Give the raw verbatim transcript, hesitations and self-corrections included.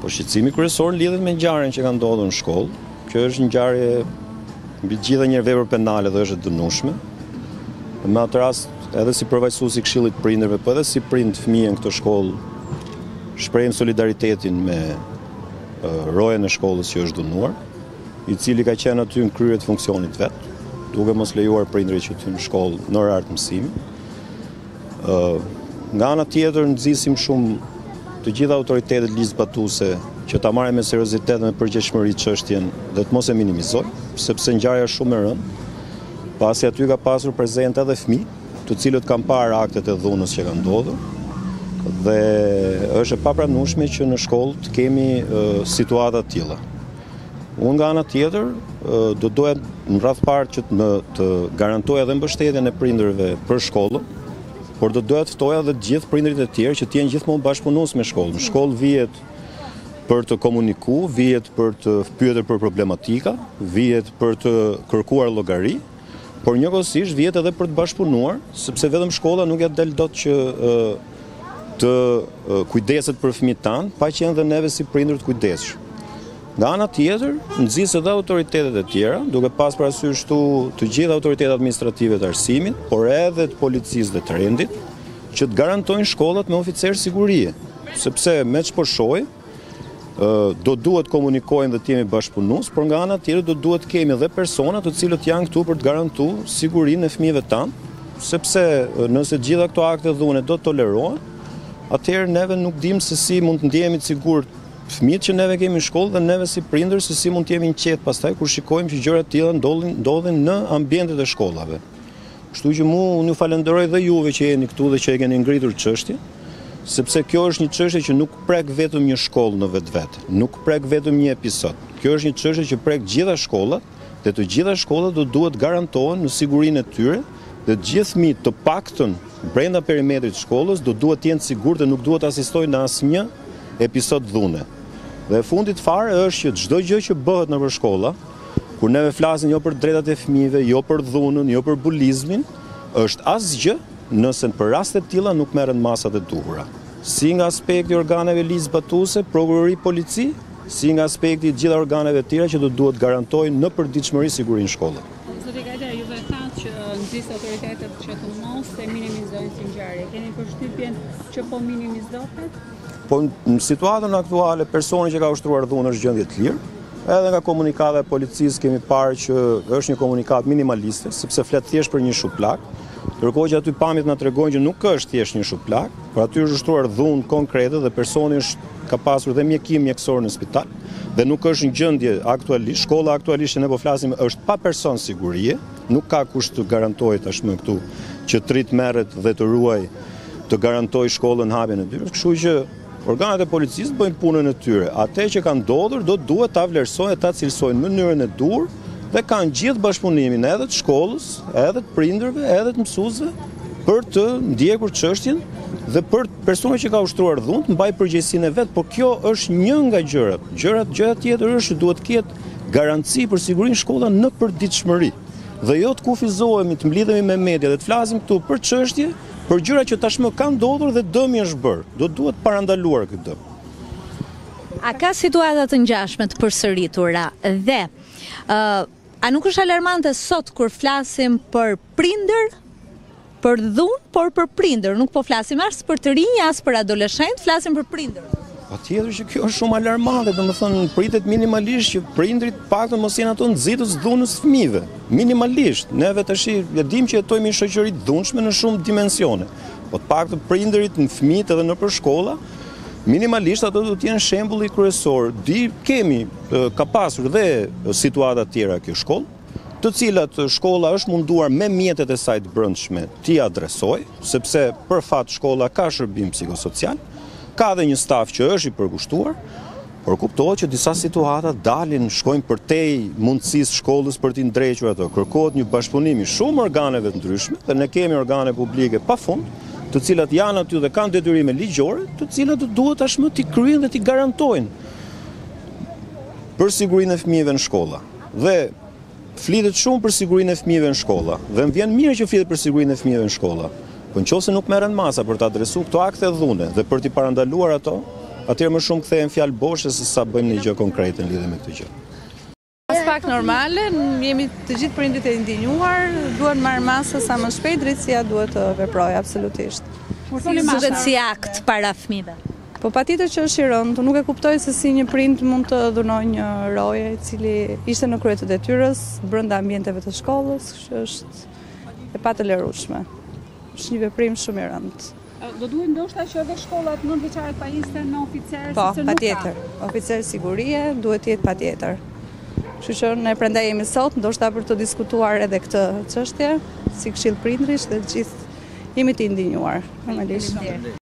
Po shqetësimi kryesor lidhet me ngjarjen që ka ndodhur në shkollë. Kjo është ngjarje mbi gjitha një vepër penale dhe është e dënueshme. Në atë rast edhe si përfaqësues i Këshillit të Prindërve, po edhe si prind fëmijën këtë shkollë, shprehim solidaritetin me uh, rojen e shkollës që është dënuar, i cili ka qenë aty në krye të funksionit vet, duke mos lejuar prindërit që të hyjnë në shkollë në orar të mësimit. Uh, nga ana tjetër nxisim shumë të gjitha autoritetet ligjzbatuese që ta marrin me seriozitet dhe me përgjegjësi çështjen dhe të mos e minimizojnë, sepse ngjarja është shumë e rëndë, pasi aty ka pasur prezent edhe fëmijë, të cilët kanë parë aktet e dhunës që kanë ndodhur, dhe është e papranueshme që në shkollë të kemi uh, situata të tilla. Unë nga ana tjetër uh, do doja në radh parë që të, të garantoj edhe mbështetjen e prindërve për shkollën, por do doja të ftoja edhe të gjithë prindërit e tjerë që të jenë gjithmonë bashkëpunues me shkollën. Në shkollë vihet për të komunikuar, vihet për të pyetur për problematika, vihet për të kërkuar llogari, por njëkohësisht vihet edhe për të bashkëpunuar, sepse vetëm shkolla nuk ja del dot që uh, të uh, kujdeset për fëmijët tanë, pa qenë dhe neve si prindër të kujdesshëm. Nga ana tjetër, nxis edhe autoritetet e tjera, duke pas parasysh këtu të gjitha autoritetet administrative të arsimit, por edhe të policisë dhe të rendit, që të garantojnë shkollat me oficerë sigurie, sepse me ç'po shohim, do duhet komunikojnë dhe të jemi bashkëpunues, por nga ana tjetër do duhet kemi edhe persona të cilët janë këtu për të garantuar sigurinë e fëmijëve tanë, sepse nëse gjitha këto akte dhune do të tolerohen, atëherë neve nuk dimë se si mund të ndjehemi të sigurt fëmijët që neve kemi në shkollë dhe neve si prindër se si mund të jemi në qetë pastaj kur shikojmë që gjëra të tilla ndodhin ndodhin në ambientet e shkollave. Kështu që mu unë ju falenderoj dhe juve që jeni këtu dhe që e keni ngritur çështjen, sepse kjo është një çështje që nuk prek vetëm një shkollë në vetvete, nuk prek vetëm një episod. Kjo është një çështje që prek gjitha shkollat dhe të gjitha shkollat do duhet garantohen në sigurinë e tyre dhe të gjithë fëmijët të paktën brenda perimetrit të shkollës do duhet të jenë të sigurt dhe nuk duhet asistojnë në asnjë episod dhune. Dhe e fundit fare është që çdo gjë që bëhet nëpër shkolla, kur neve flasin jo për drejtat e fëmijëve, jo për dhunën, jo për bulizmin, është asgjë nëse për raste të tilla nuk merren masat e duhura. Si nga aspekti organeve ligjzbatuese, prokurori, polici, si nga aspekti i gjitha organeve të tjera që do duhet garantojnë në përditshmëri sigurinë e shkollës. Zoti Kajder, juve thatë që nxis autoritetet që të mos e minimizojnë si ngjarje. Keni përshtypjen që po minimizohet? Po në situatën aktuale, personi që ka ushtruar dhunë është gjendje të lirë. Edhe nga komunikata e policisë kemi parë që është një komunikat minimaliste, sepse flet thjesht për një shuplak. Ndërkohë që aty pamjet na tregojnë që nuk është thjesht një shuplak, por aty është ushtruar dhunë konkrete dhe personi është ka pasur dhe mjekim mjekësor në spital dhe nuk është në gjendje aktualisht. Shkolla aktualisht që ne po flasim është pa person sigurie, nuk ka kush të garantojë tashmë këtu që trit merret dhe të ruaj të garantojë shkollën hapjen e tyre. Kështu që organet e policisë bëjnë punën e tyre. Atë që ka ndodhur do duhet ta vlerësojnë, ta cilësojnë në mënyrën e dur dhe kanë gjithë bashkëpunimin edhe të shkollës, edhe të prindërve, edhe të mësuesve për të ndjekur çështjen dhe për personin që ka ushtruar dhunë të mbajë përgjegjësinë e vet, por kjo është një nga gjërat. Gjërat gjëra tjetër është që duhet të ketë garanci për sigurinë shkolla në përditshmëri. Dhe jo të kufizohemi, të mblidhemi me media dhe të flasim këtu për çështje, për gjëra që tashmë kanë ndodhur dhe dëmi është bërë. Do duhet parandaluar këtë dëm. A ka situata të ngjashme të përsëritura dhe uh, a nuk është alarmante sot kur flasim për prindër, për dhunë, por për prindër, nuk po flasim as për të rinj, as për adoleshent, flasim për prindër. Patjetër që kjo është shumë alarmante, domethënë pritet minimalisht që prindrit paktën mos jenë ato nxitës dhunës fëmijëve. Minimalisht, neve tash e dimë që jetojmë në shoqëri të dhunshme në shumë dimensione. Po të paktën prindërit në fëmijët edhe nëpër shkolla, minimalisht ato do të jenë shembulli kryesor. Di kemi ka pasur dhe situata të tjera kjo shkollë, të cilat shkolla është munduar me mjetet e saj të brendshme t'i adresojë, sepse për fat shkolla ka shërbim psikosocial. Ka dhe një staf që është i përkushtuar, por kuptohet që disa situata dalin, shkojnë përtej mundësisë shkollës për t'i ndrequr ato. Kërkohet një bashkëpunim i shumë organeve të ndryshme dhe ne kemi organe publike pafund, të cilat janë aty dhe kanë detyrime ligjore, të cilat duhet tashmë t'i kryejnë dhe t'i garantojnë për sigurinë e fëmijëve në shkolla. Dhe flitet shumë për sigurinë e fëmijëve në shkolla dhe më vjen mirë që flitet për sigurinë e fëmijëve në shkolla. Po nëse nuk merren masa për të adresuar këto akte dhune dhe për t'i parandaluar ato, atëherë më shumë kthehen fjalë boshe se sa bëjmë një gjë konkrete në lidhje me këtë gjë. As pak normale, jemi të gjithë prindit e ndinjuar, duhet marrë masa sa më shpejt, drejtësia duhet të veprojë absolutisht. Duhet si akt para fëmijëve. Po patjetër që është i rëndë, nuk e kuptoj se si një prind mund të dhunojë një roje i cili ishte në krye të detyrës brenda ambienteve të shkollës, që është e patolerueshme. Është një veprim shumë i rëndë. Do duhet ndoshta që edhe shkollat nëntëvjeçare të pajisën në oficerë, po, se nuk ka. patjetër. Oficer sigurie duhet të jetë patjetër. Kështu që ne prandaj jemi sot, ndoshta për të diskutuar edhe këtë çështje, si këshill prindërish dhe të gjithë jemi të ndinjuar normalisht.